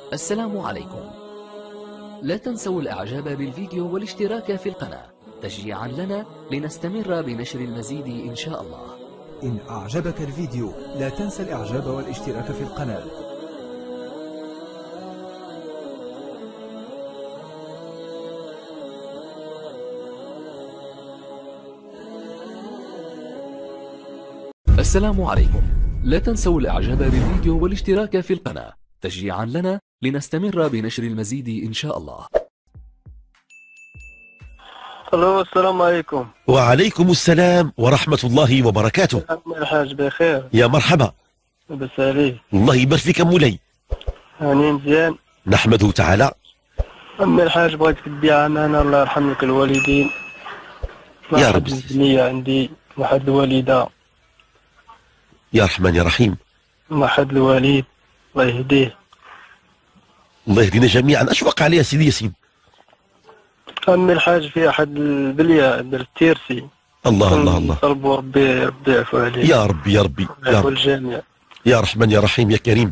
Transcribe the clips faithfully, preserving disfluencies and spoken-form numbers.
السلام عليكم. لا تنسوا الاعجاب بالفيديو والاشتراك في القناة تشجيعا لنا لنستمر بنشر المزيد ان شاء الله. إن أعجبك الفيديو لا تنسى الإعجاب والاشتراك في القناة. السلام عليكم. لا تنسوا الاعجاب بالفيديو والاشتراك في القناة تشجيعا لنا لنستمر بنشر المزيد ان شاء الله. الو السلام عليكم. وعليكم السلام ورحمة الله وبركاته. عمي الحاج بخير؟ يا مرحبا. لاباس عليك؟ الله يبارك فيك مولاي. هاني مزيان؟ نحمده تعالى. عمي الحاج بغيتك تديها امانه، الله يرحم لك الوالدين. يا رب. البنيه عندي واحد الوالده. يا رحمن يا رحيم. واحد الوالد الله يهديه. الله يهدينا جميعا. اش وقع عليها سيدي ياسين؟ عمي الحاج في احد البليه ديال التيرسي. الله الله الله. طلبوا ربي ربي يعفو عليه. يا ربي يا ربي يا رب. الجميع. يا رحمن يا رحيم يا كريم.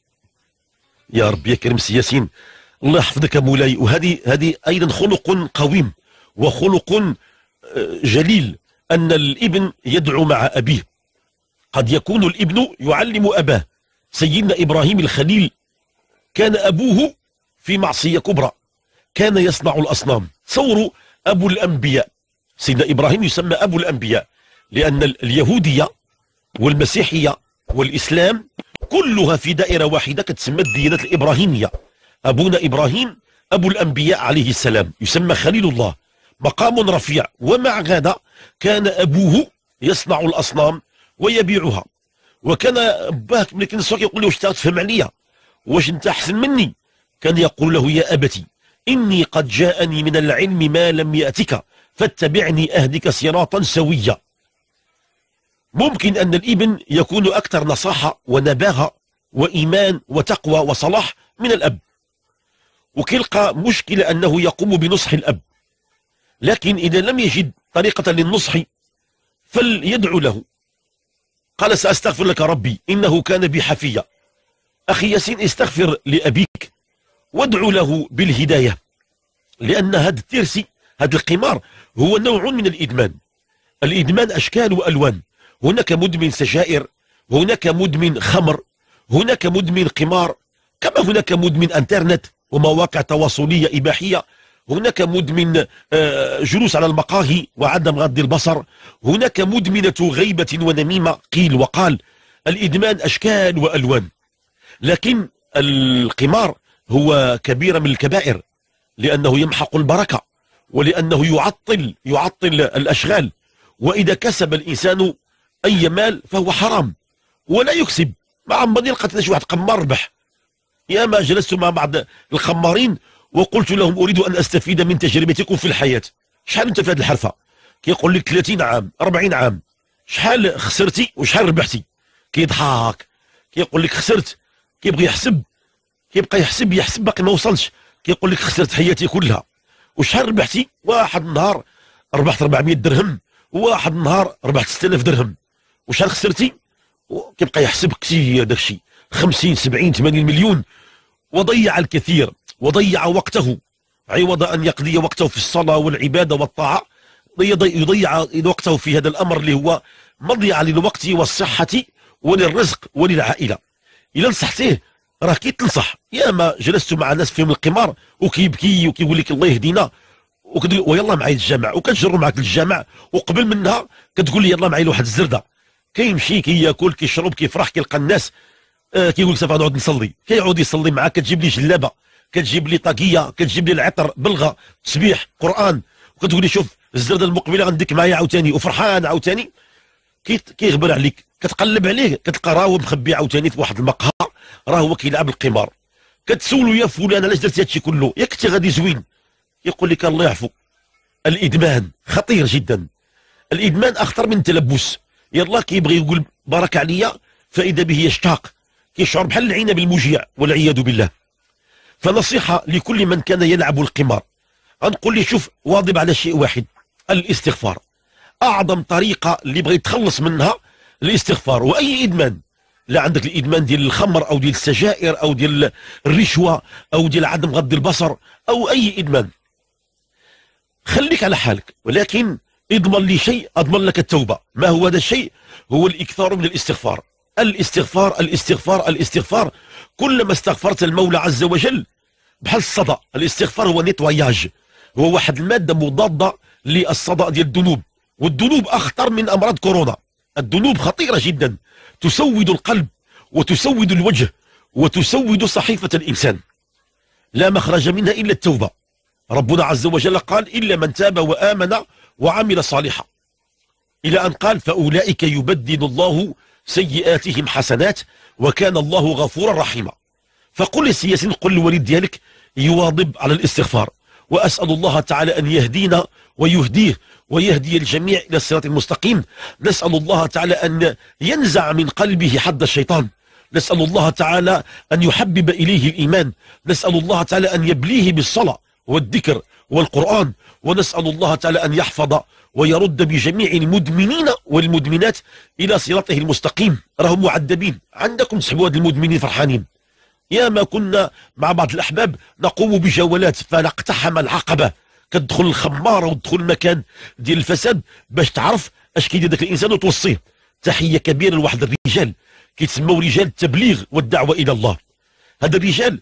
يا رب يا كريم سي ياسين. الله يحفظك مولاي. وهذه هذه ايضا خلق قويم وخلق جليل، ان الابن يدعو مع ابيه. قد يكون الابن يعلم اباه. سيدنا ابراهيم الخليل كان ابوه في معصيه كبرى، كان يصنع الاصنام. تصوروا ابو الانبياء سيدنا ابراهيم يسمى ابو الانبياء، لان اليهوديه والمسيحيه والاسلام كلها في دائره واحده كتسمى الديانه الابراهيميه. ابونا ابراهيم ابو الانبياء عليه السلام يسمى خليل الله، مقام رفيع. ومع هذا كان ابوه يصنع الاصنام ويبيعها. وكان باك ملي كنسوا يقول له واش تفهم عليا، واش انت احسن مني؟ كان يقول له يا ابتي اني قد جاءني من العلم ما لم ياتك فاتبعني اهدك صراطا سويا. ممكن ان الابن يكون اكثر نصاحه ونباهه وايمان وتقوى وصلاح من الاب، وكيلقى مشكله انه يقوم بنصح الاب، لكن اذا لم يجد طريقه للنصح فليدعو له. قال سأستغفر لك ربي إنه كان بي حفيا. أخي ياسين استغفر لأبيك وادعو له بالهداية، لأن هذا الترسي هذا القمار هو نوع من الإدمان. الإدمان أشكال وألوان، هناك مدمن سجائر، هناك مدمن خمر، هناك مدمن قمار، كما هناك مدمن انترنت ومواقع تواصلية إباحية، هناك مدمن جلوس على المقاهي وعدم غض البصر، هناك مدمنة غيبة ونميمة قيل وقال. الإدمان أشكال وألوان، لكن القمار هو كبيرة من الكبائر، لأنه يمحق البركة، ولأنه يعطل يعطل الأشغال. وإذا كسب الإنسان أي مال فهو حرام، ولا يكسب. مع ماني لقيت شي واحد قمار ربح. يا ما جلست مع بعض الخمارين وقلت لهم أريد أن أستفيد من تجربتكم في الحياة. شحال أنت في هذه الحرفة؟ كيقول لك ثلاثين عام أربعين عام. شحال خسرتي وشحال ربحتي؟ كيضحك كيقول لك خسرت، كيبغي يحسب، كيبقى يحسب يحسب باقي ما وصلش. كيقول لك خسرت حياتي كلها. وشحال ربحتي؟ واحد النهار ربحت أربعمائة درهم، وواحد النهار ربحت ستة آلاف درهم. وشحال خسرتي؟ كيبقى يحسب كثير داك الشيء، خمسين سبعين ثمانين مليون. وضيع الكثير وضيع وقته، عوض أن يقضي وقته في الصلاة والعبادة والطاعة يضيع وقته في هذا الأمر اللي هو مضيعة للوقت والصحة وللرزق وللعائلة. إلا نصحتيه راه كي تنصح. يا ما جلست مع ناس فيهم القمار وكيبكي وكيقول لك الله يهدينا، ويلا معايا للجامع، وكتجروا معاك للجامع، وقبل منها كتقول لي يلا معايا لواحد الزردة. كيمشي كياكل كيشرب كيفرح كيلقى الناس آه كيقول لك سوف نقعد نصلي، كيعود يصلي معاك. كتجيب لي جلابه، كتجيب لي طاقيه، كتجيب لي العطر، بلغه، تسبيح، قران، وكتقول لي شوف الزرده المقبله غنديك معايا عاوتاني، وفرحان عاوتاني. كيغبر عليك، كتقلب عليه كتلقى راه هو مخبي عاوتاني في واحد المقهى، راه هو كيلعب القمار. كتسولو يا فلان علاش درتي هادشي كله؟ ياك كنتي غادي زوين. يقول لك الله يعفو. الادمان خطير جدا. الادمان اخطر من التلبس. يلا كيبغي يقول بارك عليا فاذا به يشتاق، كيشعر بحال العنب المجيع والعياذ بالله. فنصيحه لكل من كان يلعب القمار، غنقول لي شوف واظب على شيء واحد، الاستغفار. اعظم طريقه اللي بغى يتخلص منها الاستغفار. واي ادمان لا عندك الادمان ديال الخمر او ديال السجائر او ديال الرشوه او ديال عدم غض البصر او اي ادمان، خليك على حالك، ولكن اضمن لي شيء اضمن لك التوبه. ما هو هذا الشيء؟ هو الاكثار من الاستغفار، الاستغفار الاستغفار الاستغفار. كلما استغفرت المولى عز وجل بحال الصدى. الاستغفار هو نيتواياج، هو واحد الماده مضاده للصدى ديال الذنوب، والذنوب اخطر من امراض كورونا. الذنوب خطيره جدا، تسود القلب وتسود الوجه وتسود صحيفه الانسان، لا مخرج منها الا التوبه. ربنا عز وجل قال الا من تاب وامن وعمل صالحا، الى ان قال فاولئك يبدل الله سيئاتهم حسنات وكان الله غفورا رحيما. فقل للسياسيين، قل للوليد ديالك يواظب على الاستغفار، واسال الله تعالى ان يهدينا ويهديه ويهدي الجميع الى الصراط المستقيم. نسال الله تعالى ان ينزع من قلبه حد الشيطان، نسال الله تعالى ان يحبب اليه الايمان، نسال الله تعالى ان يبليه بالصلاه والذكر والقران، ونسال الله تعالى ان يحفظ ويرد بجميع المدمنين والمدمنات الى صراطه المستقيم. راهم معذبين، عندكم تسحبوا هاد المدمنين فرحانين. يا ما كنا مع بعض الاحباب نقوم بجولات فنقتحم العقبه، كتدخل الخماره وتدخل المكان ديال الفساد باش تعرف اش كيدير داك الانسان وتوصيه. تحيه كبيره لواحد الرجال كيتسموا رجال التبليغ والدعوه الى الله. هذا الرجال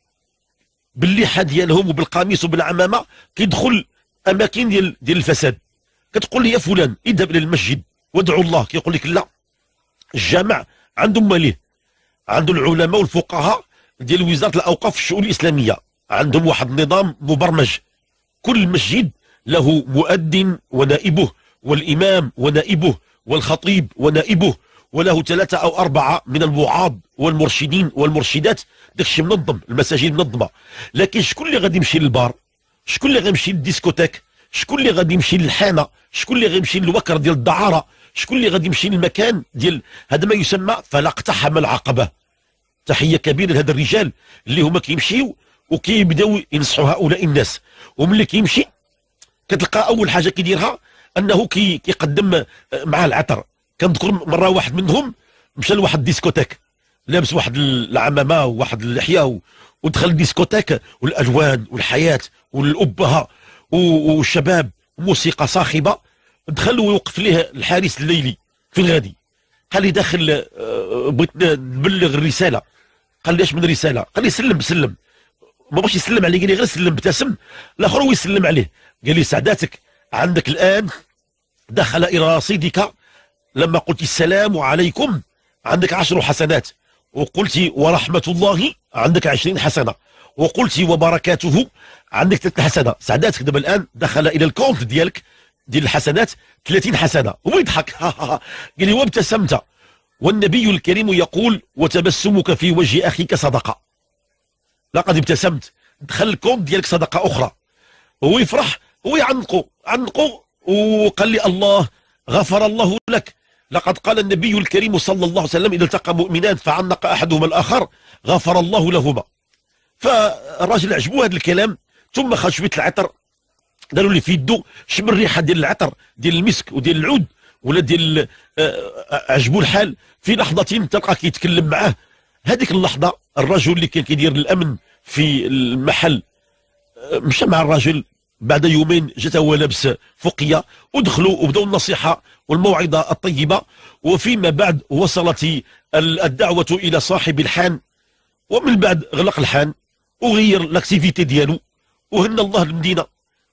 باللحى ديالهم وبالقميص وبالعمامه كيدخل اماكن ديال ديال الفساد. كتقول لي يا فلان اذهب الى المسجد وادعو الله، كيقول لك لا، الجامع عندهم ماليه، عنده العلماء والفقهاء ديال وزاره الاوقاف الشؤون الاسلاميه، عندهم واحد النظام مبرمج، كل مسجد له مؤذن ونائبه والامام ونائبه والخطيب ونائبه، وله ثلاثه او اربعه من الوعاظ والمرشدين والمرشدات. داكشي منظم، المساجد منظمه. لكن شكون اللي غادي يمشي للبار؟ شكون اللي غيمشي للديسكوتيك؟ شكون اللي غادي يمشي للحانه؟ شكون اللي غيمشي للوكر ديال الدعاره؟ شكون اللي غادي يمشي للمكان ديال هذا ما يسمى فلا اقتحم العقبه؟ تحيه كبيره لهذا الرجال اللي هما كيمشيو وكيبداو ينصحوا هؤلاء الناس. وملي كيمشي كتلقى اول حاجه كيديرها انه كي كيقدم مع العطر. كنذكر مره واحد منهم مشى لواحد الديسكوتيك لابس واحد العمامه وواحد اللحيه ودخل الديسكوتيك والالوان والحياه والابهه والشباب وموسيقى صاخبه. دخل ويوقف ليه الحارس الليلي فين غادي؟ قال لي داخل بغيت نبلغ الرساله. قال لي اش من رساله؟ قال لي سلم سلم. ما بغاش يسلم عليه، قال لي غير سلم ابتسم. الاخر هو يسلم عليه قال لي سعادتك عندك الان دخل الى رصيدك لما قلت السلام عليكم عندك عشر حسنات، وقلت ورحمه الله عندك عشرين حسنه، وقلت وبركاته عندك ثلاث حسنه. سعادتك دابا الان دخل الى الكونت ديالك ديال الحسنات ثلاثين حسنه. هو يضحك قال لي وابتسمت، والنبي الكريم يقول وتبسمك في وجه اخيك صدقه. لقد ابتسمت، دخل الكونت ديالك صدقه اخرى. هو يفرح، هو يعنقو عنقو وقال لي الله غفر الله لك. لقد قال النبي الكريم صلى الله عليه وسلم اذا التقى مؤمنان فعنق احدهما الاخر غفر الله لهما. فالراجل عجبوه هذا الكلام، ثم خرج شويه العطر داروا لي في يدو شم الريحه ديال العطر ديال المسك وديال العود ولا ديال عجبو الحال. في لحظه تلقى كيتكلم معاه. هذيك اللحظه الرجل اللي كان كيدير الامن في المحل مشى مع الرجل. بعد يومين جات هو لابس فوقيه ودخلوا وبداوا النصيحه والموعظه الطيبه. وفيما بعد وصلت الدعوه الى صاحب الحان، ومن بعد غلق الحان وغير لاكتيفيتي ديالو وهنا الله المدينه،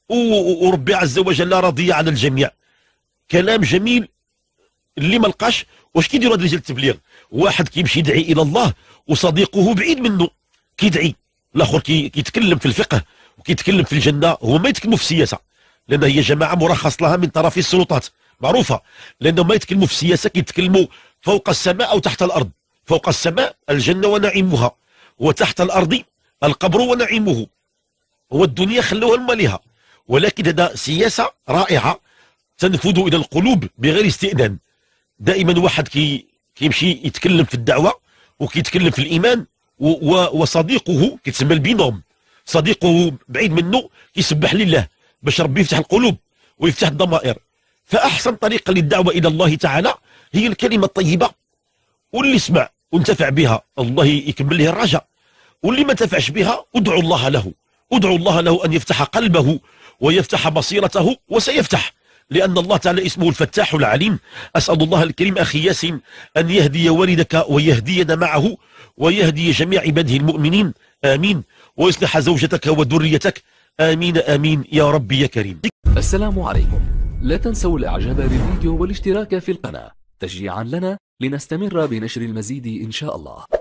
وربي عز وجل راضي على الجميع. كلام جميل. اللي ما لقاش واش كيديروا هاد رجال التبليغ؟ واحد كيمشي يدعي الى الله وصديقه بعيد منه كيدعي، الاخر كي كيتكلم في الفقه وكيتكلم في الجنه. هو ما يتكلموا في السياسه لان هي جماعه مرخص لها من طرف السلطات معروفه، لانهم ما يتكلموا في السياسه، كيتكلموا فوق السماء او تحت الارض. فوق السماء الجنه ونعيمها، وتحت الارض القبر ونعيمه، والدنيا خلوها لمالها. ولكن هذا سياسه رائعه تنفذ الى القلوب بغير استئذان. دائما واحد كي كيمشي يتكلم في الدعوه وكيتكلم في الايمان و و وصديقه كيتسمى البينوم، صديقه بعيد منه كيسبح لله باش ربي يفتح القلوب ويفتح الضمائر. فاحسن طريقه للدعوه الى الله تعالى هي الكلمه الطيبه. واللي يسمع وانتفع بها الله يكمل له الرجاء، واللي ما انتفعش بها ادعوا الله له، ادعوا الله له أن يفتح قلبه ويفتح بصيرته، وسيفتح، لأن الله تعالى اسمه الفتاح العليم. أسأل الله الكريم أخي ياسين أن يهدي والدك ويهدينا معه ويهدي جميع عباده المؤمنين، آمين، ويصلح زوجتك وذريتك، آمين آمين يا رب يا كريم. السلام عليكم. لا تنسوا الإعجاب بالفيديو والاشتراك في القناة تشجيعا لنا لنستمر بنشر المزيد إن شاء الله.